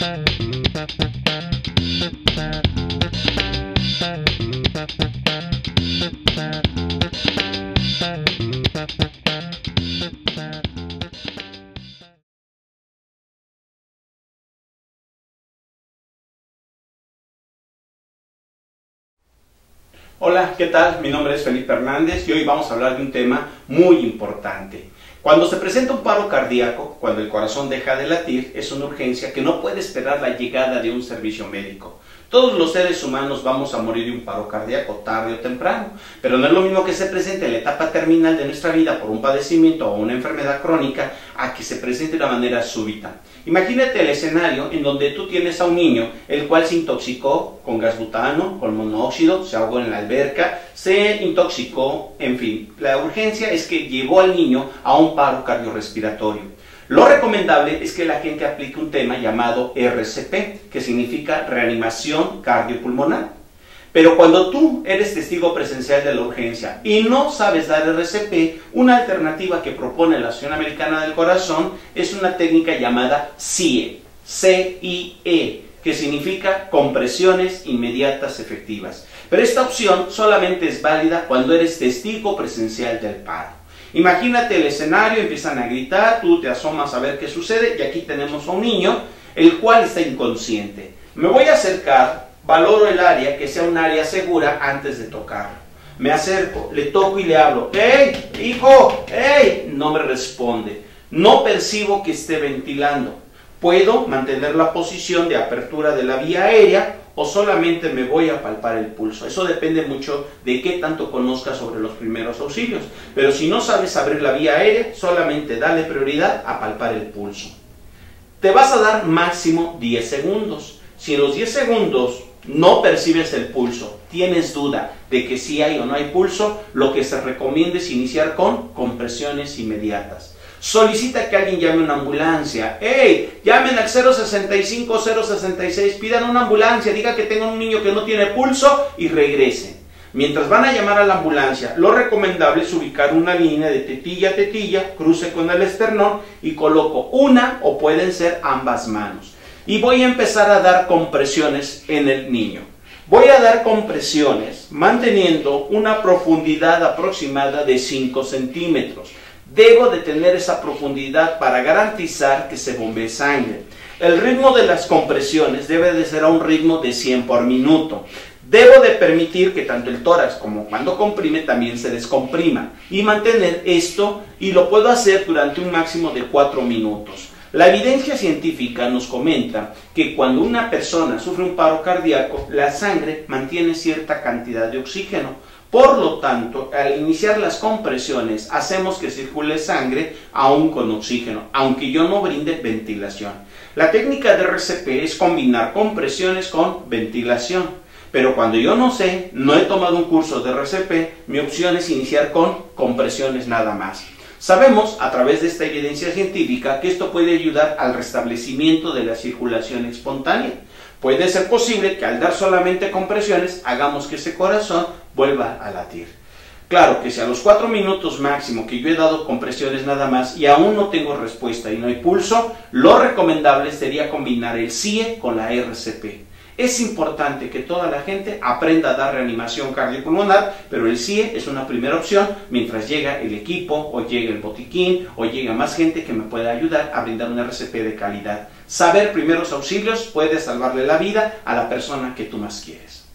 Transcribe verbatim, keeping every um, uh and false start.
Hola, ¿qué tal? Mi nombre es Felipe Hernández y hoy vamos a hablar de un tema muy importante. Cuando se presenta un paro cardíaco, cuando el corazón deja de latir, es una urgencia que no puede esperar la llegada de un servicio médico. Todos los seres humanos vamos a morir de un paro cardíaco tarde o temprano, pero no es lo mismo que se presente en la etapa terminal de nuestra vida por un padecimiento o una enfermedad crónica a que se presente de una manera súbita. Imagínate el escenario en donde tú tienes a un niño el cual se intoxicó con gas butano, con monóxido, se ahogó en la alberca, se intoxicó, en fin. La urgencia es que llevó al niño a un paro cardiorrespiratorio. Lo recomendable es que la gente aplique un tema llamado R C P, que significa reanimación cardiopulmonar. Pero cuando tú eres testigo presencial de la urgencia y no sabes dar R C P, una alternativa que propone la Asociación Americana del Corazón es una técnica llamada C I E, C I E, que significa compresiones inmediatas efectivas. Pero esta opción solamente es válida cuando eres testigo presencial del paro. Imagínate el escenario, empiezan a gritar, tú te asomas a ver qué sucede y aquí tenemos a un niño el cual está inconsciente. Me voy a acercar, valoro el área, que sea un área segura antes de tocarlo. Me acerco, le toco y le hablo. ¡Hey, hijo! ¡Hey! No me responde. No percibo que esté ventilando. Puedo mantener la posición de apertura de la vía aérea o solamente me voy a palpar el pulso. Eso depende mucho de qué tanto conozcas sobre los primeros auxilios. Pero si no sabes abrir la vía aérea, solamente dale prioridad a palpar el pulso. Te vas a dar máximo diez segundos. Si en los diez segundos no percibes el pulso, tienes duda de que si hay o no hay pulso, lo que se recomienda es iniciar con compresiones inmediatas. Solicita que alguien llame una ambulancia. ¡Hey! Llamen al cero sesenta y cinco cero sesenta y seis, pidan una ambulancia, diga que tengan un niño que no tiene pulso y regresen. Mientras van a llamar a la ambulancia, lo recomendable es ubicar una línea de tetilla a tetilla, cruce con el esternón y coloco una o pueden ser ambas manos. Y voy a empezar a dar compresiones en el niño. Voy a dar compresiones manteniendo una profundidad aproximada de cinco centímetros. Debo de tener esa profundidad para garantizar que se bombee sangre. El ritmo de las compresiones debe de ser a un ritmo de cien por minuto. Debo de permitir que tanto el tórax como cuando comprime también se descomprima y mantener esto, y lo puedo hacer durante un máximo de cuatro minutos. La evidencia científica nos comenta que cuando una persona sufre un paro cardíaco, la sangre mantiene cierta cantidad de oxígeno. Por lo tanto, al iniciar las compresiones, hacemos que circule sangre aún con oxígeno, aunque yo no brinde ventilación. La técnica de R C P es combinar compresiones con ventilación. Pero cuando yo no sé, no he tomado un curso de R C P, mi opción es iniciar con compresiones nada más. Sabemos, a través de esta evidencia científica, que esto puede ayudar al restablecimiento de la circulación espontánea. Puede ser posible que al dar solamente compresiones, hagamos que ese corazón vuelva a latir. Claro que si a los cuatro minutos máximo que yo he dado compresiones nada más y aún no tengo respuesta y no hay pulso, lo recomendable sería combinar el C I E con la R C P. Es importante que toda la gente aprenda a dar reanimación cardiopulmonar, pero el C I E es una primera opción mientras llega el equipo o llega el botiquín o llega más gente que me pueda ayudar a brindar un R C P de calidad. Saber primeros auxilios puede salvarle la vida a la persona que tú más quieres.